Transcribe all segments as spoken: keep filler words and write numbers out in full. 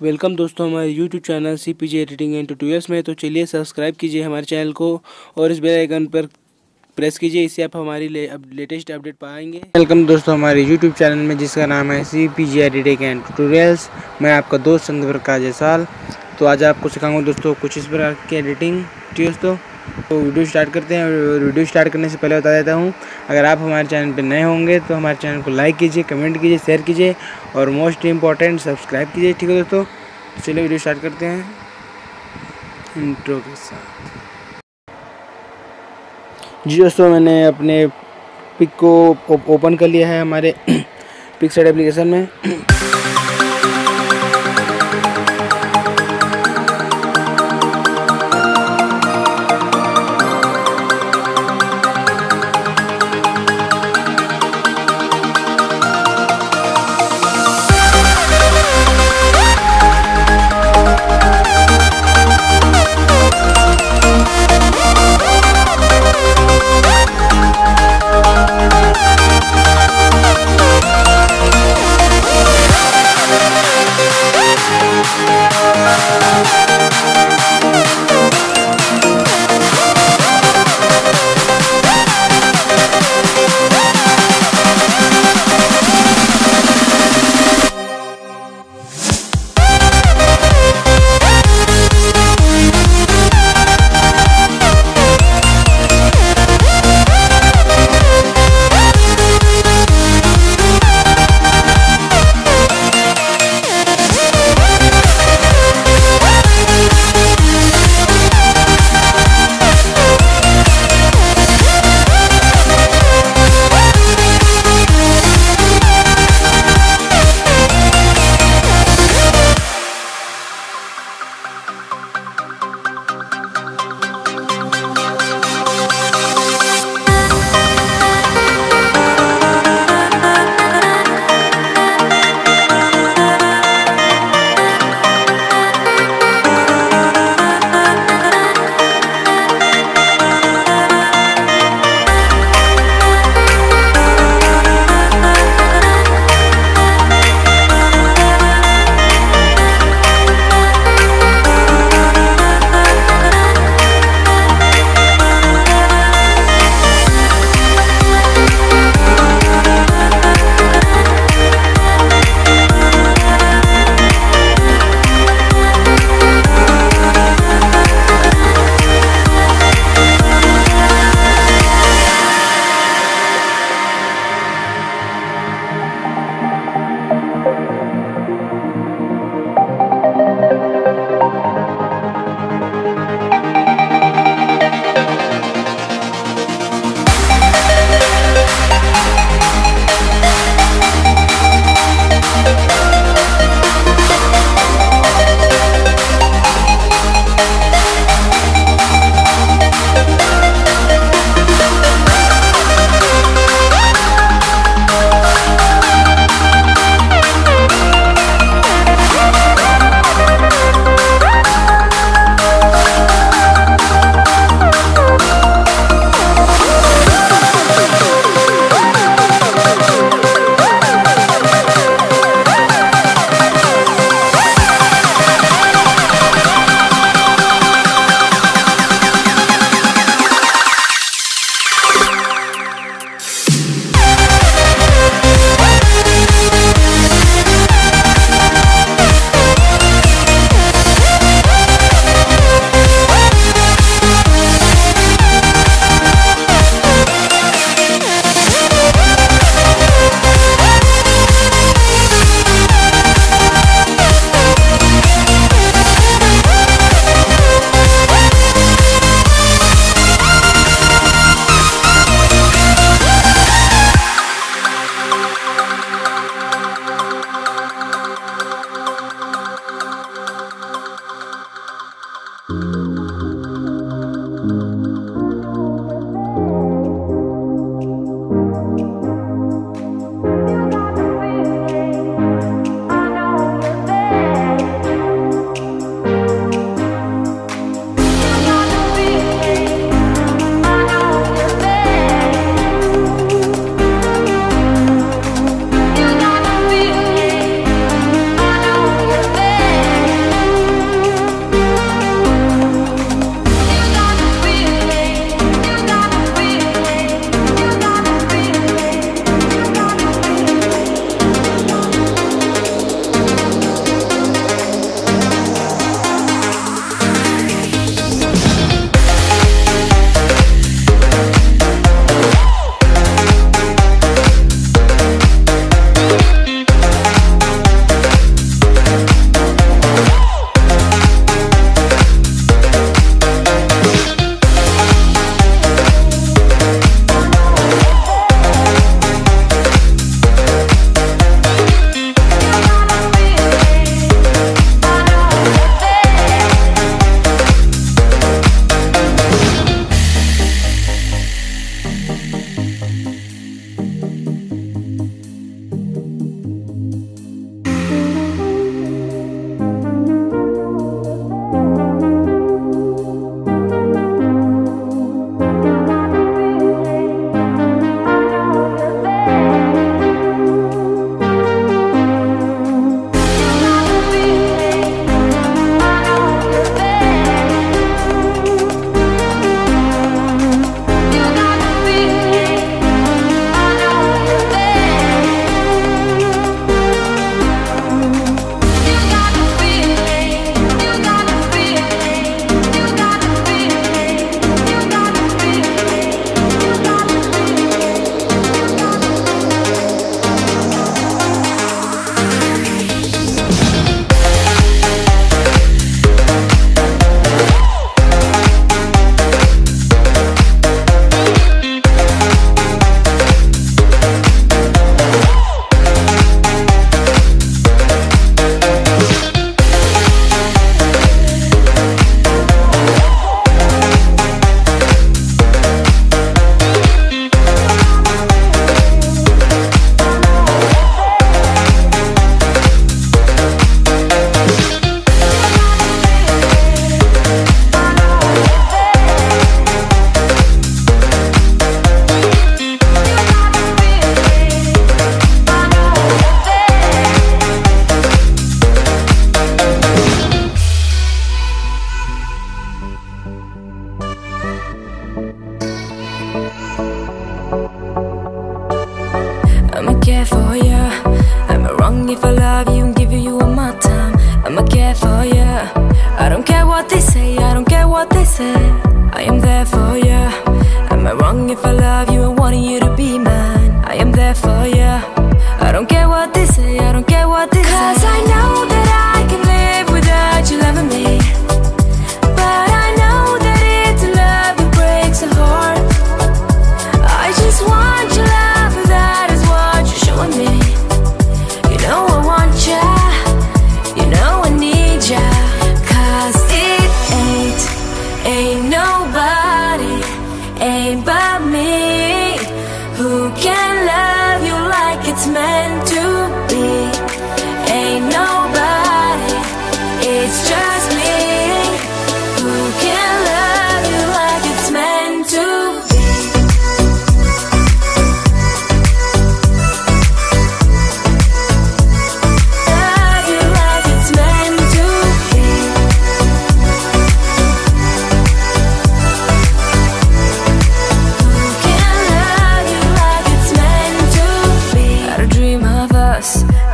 Welcome दोस्तों हमारे YouTube channel C P J editing and tutorials में। तो चलिए सब्सक्राइब कीजिए हमारे चैनल को और इस बेल आइकन पर प्रेस कीजिए, इससे आप हमारी ले, अब लेटेस्ट अपडेट पाएंगे। वेलकम दोस्तों हमारे यूट्यूब चैनल में जिसका नाम है C P J editing and tutorials. मैं आपका दोस्त चंद्र प्रकाश जयसाल। तो आज आपको सिखाऊंगा दोस्तों कुछ इस प्रकार की एडिटिंग दोस्तों। तो वीडियो स्टार्ट करते हैं। वीडियो स्टार्ट करने से पहले बता देता हूँ, अगर आप हमारे चैनल पर नए होंगे तो हमारे चैनल को लाइक कीजिए, कमेंट कीजिए, शेयर कीजिए और मोस्ट इम्पॉर्टेंट सब्सक्राइब कीजिए। ठीक है दोस्तों, चलिए वीडियो स्टार्ट करते हैं इंट्रो के साथ। जी दोस्तों, मैंने अपने पिक को ओपन कर लिया है हमारे पिक्सेल एप्लीकेशन में।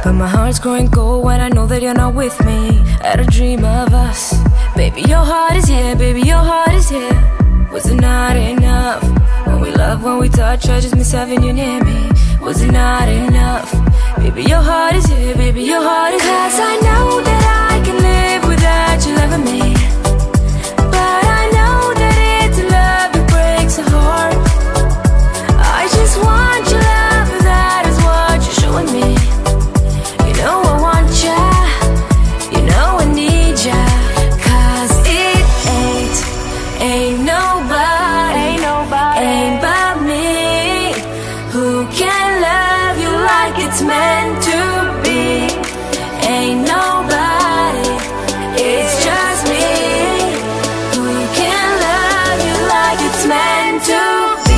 But my heart's growing cold when I know that you're not with me. I had a dream of us. Baby, your heart is here, baby, your heart is here. Was it not enough? When we love, when we touch, I just miss having you near me. Was it not enough? Baby, your heart is here, baby, your heart is here. 'Cause I know that I can live without you loving me. But I know that it's a love that breaks a heart. I just want your love, that is what you're showing me. You know I want ya, you know I need ya. 'Cause it ain't, ain't nobody, ain't nobody, ain't but me who can love you like it's meant to be. Ain't nobody, it's just me who can love you like it's meant to be.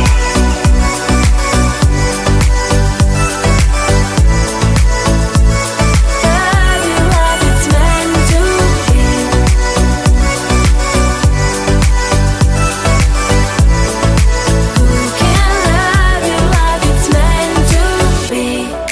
Love you like it's meant to be. Who can love you like it's meant to be.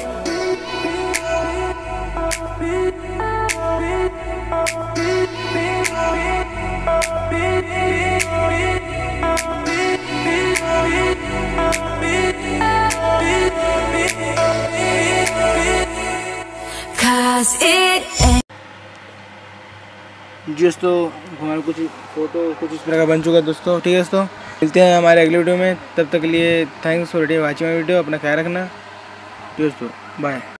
Cause it ain't. दोस्तों हमारा कुछ photo कुछ इस तरह का बन चुका है दोस्तों। ठीक है दोस्तों, मिलते हैं हमारे अगले वीडियो में। तब तक के लिए thanks for watching my video. अपना ख्याल रखना दोस्तों, बाय।